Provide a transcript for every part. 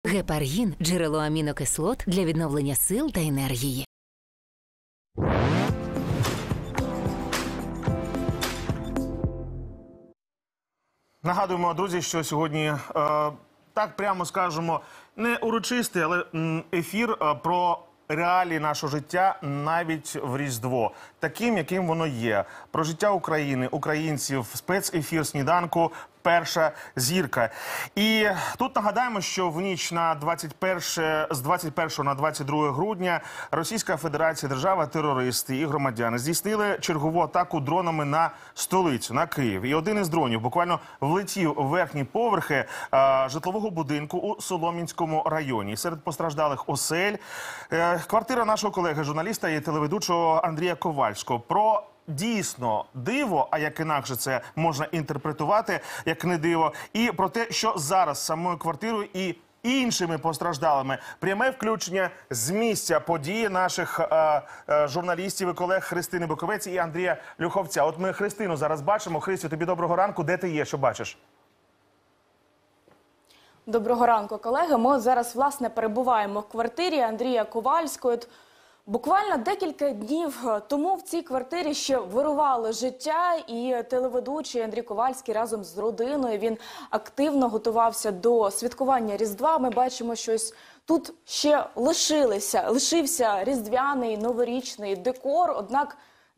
Гепаргін – джерело амінокислот для відновлення сил та енергії. Нагадуємо, друзі, що сьогодні, так прямо скажемо, не урочистий, але ефір про реалії нашого життя навіть в Різдво. Таким, яким воно є. Про життя України, українців, спецефір «Сніданку», перша зірка. І тут нагадаємо, що в ніч на з 21 на 22 грудня Російська Федерація, держава-терористи і громадяни здійснили чергову атаку дронами на столицю, на Київ. І один із дронів буквально влетів у верхні поверхи житлового будинку у Солом'янському районі. Серед постраждалих осель квартира нашого колеги, журналіста і телеведучого Андрія Ковальського. Про дійсно диво, а як інакше це можна інтерпретувати, як не диво, і про те, що зараз з самою квартирою і іншими постраждалими. Пряме включення з місця події наших журналістів і колег Христини Буковець і Андрія Люховця. От ми Христину зараз бачимо. Христю, тобі доброго ранку. Де ти є? Що бачиш? Доброго ранку, колеги. Ми зараз, власне, перебуваємо в квартирі Андрія Ковальського. Буквально декілька днів тому в цій квартирі ще вирувало життя, і телеведучий Андрій Ковальський разом з родиною, він активно готувався до святкування Різдва. Ми бачимо, що тут ще лишився різдвяний, новорічний декор, однак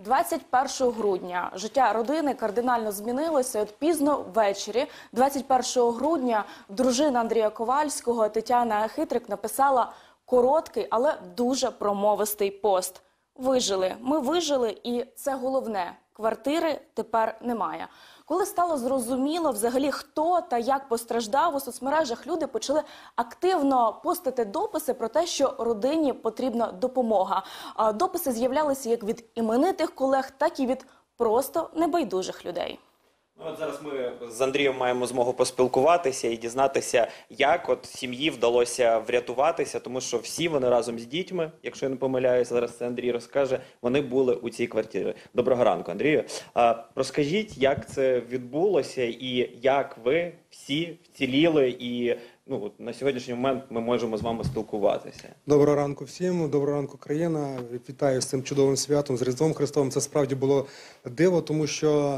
21 грудня життя родини кардинально змінилося. От пізно ввечері, 21 грудня, дружина Андрія Ковальського Тетяна Хитрик написала короткий, але дуже промовистий пост. Вижили. Ми вижили, і це головне. Квартири тепер немає. Коли стало зрозуміло взагалі, хто та як постраждав, у соцмережах люди почали активно постити дописи про те, що родині потрібна допомога. Дописи з'являлися як від іменитих колег, так і від просто небайдужих людей. От зараз ми з Андрієм маємо змогу поспілкуватися і дізнатися, як от сім'ї вдалося врятуватися, тому що всі вони разом з дітьми, якщо я не помиляюся, зараз це Андрій розкаже, вони були у цій квартирі. Доброго ранку, Андрію. Розкажіть, як це відбулося і як ви всі вціліли і на сьогоднішній момент ми можемо з вами спілкуватися. Доброго ранку всім, доброго ранку, країна. Вітаю з цим чудовим святом, з Різдвом Христовим. Це справді було диво, тому що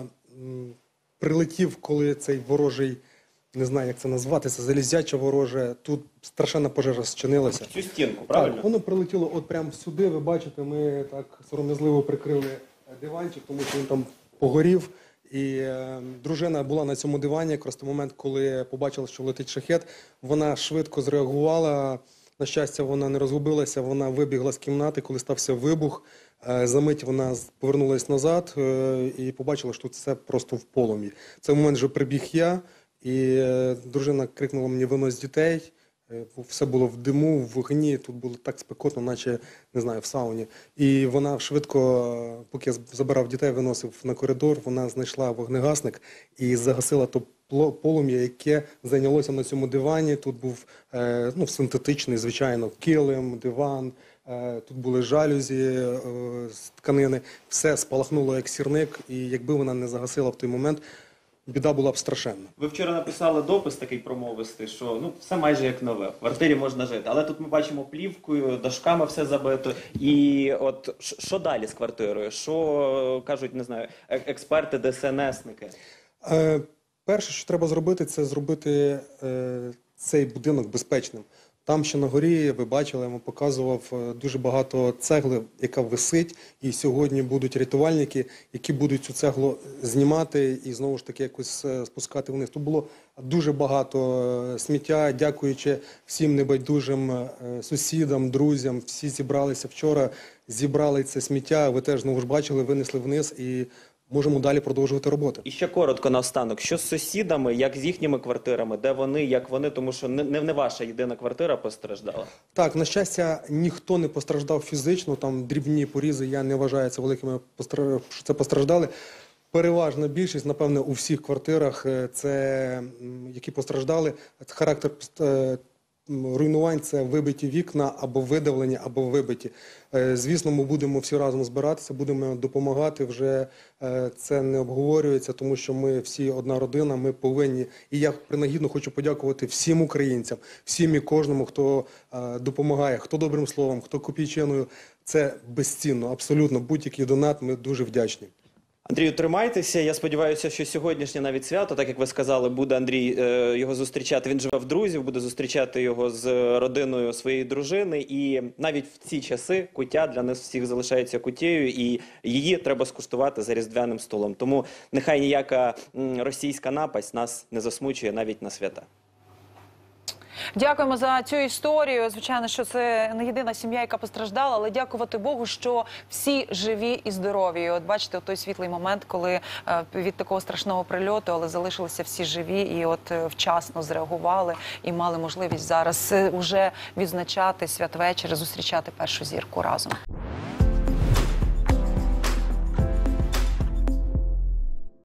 прилетів, коли цей ворожий, не знаю, як це назвати, це залізяче вороже, тут страшенна пожежа зчинилася. Цю стінку, правильно? Так, воно прилетіло от прямо сюди, ви бачите, ми так сором'язливо прикрили диванчик, тому що він там погорів. І дружина була на цьому дивані, якраз той момент, коли побачила, що летить шахет, вона швидко зреагувала. На щастя, вона не розгубилася, вона вибігла з кімнати, коли стався вибух. За мить вона повернулася назад і побачила, що тут все просто в полум'ї. В цей момент вже прибіг я, і дружина крикнула мені: «Винось дітей». Все було в диму, в вогні, тут було так спекотно, наче, не знаю, в сауні. І вона швидко, поки я забирав дітей, виносив на коридор, вона знайшла вогнегасник і загасила то полум'я, яке зайнялося на цьому дивані. Тут був синтетичний, звичайно, килим, диван, тут були жалюзі з тканини. Все спалахнуло як сірник, і якби вона не загасила в той момент, біда була б страшенна. Ви вчора написали допис такий промовистий, що все майже як нове, в квартирі можна жити. Але тут ми бачимо плівкою, дошками все забито. І от що далі з квартирою? Що кажуть, не знаю, експерти, ДСНСники? Перше, що треба зробити, це зробити цей будинок безпечним. Там ще на горі, ви бачили, я вам показував, дуже багато цегли, яка висить, і сьогодні будуть рятувальники, які будуть цю цеглу знімати і знову ж таки якось спускати вниз. Тут було дуже багато сміття, дякуючи всім небайдужим сусідам, друзям, всі зібралися вчора, зібрали це сміття, ви теж знову ж бачили, винесли вниз і можемо далі продовжувати роботу. І ще коротко наостанок. Що з сусідами, як з їхніми квартирами, де вони, як вони, тому що не ваша єдина квартира постраждала? Так, на щастя, ніхто не постраждав фізично, там дрібні порізи, я не вважаю це великими, що це постраждали. Переважна більшість, напевне, у всіх квартирах, це які постраждали, характер руйнувань – це вибиті вікна, або видавлені, або вибиті. Звісно, ми будемо всі разом збиратися, будемо допомагати, вже це не обговорюється, тому що ми всі одна родина, ми повинні. І я принагідно хочу подякувати всім українцям, всім і кожному, хто допомагає, хто добрим словом, хто копійчиною. Це безцінно, абсолютно, будь-який донат, ми дуже вдячні. Андрію, тримайтеся. Я сподіваюся, що сьогоднішнє навіть свято, так як ви сказали, буде Андрій його зустрічати. Він живе в друзів, буде зустрічати його з родиною своєї дружини. І навіть в ці часи куття для нас всіх залишається куттєю, і її треба скуштувати за різдвяним столом. Тому нехай ніяка російська напасть нас не засмучує навіть на свята. Дякуємо за цю історію. Звичайно, що це не єдина сім'я, яка постраждала, але дякувати Богу, що всі живі і здорові. І от бачите, той світлий момент, коли від такого страшного прильоту, але залишилися всі живі і от вчасно зреагували і мали можливість зараз уже відзначати святвечір, зустрічати першу зірку разом.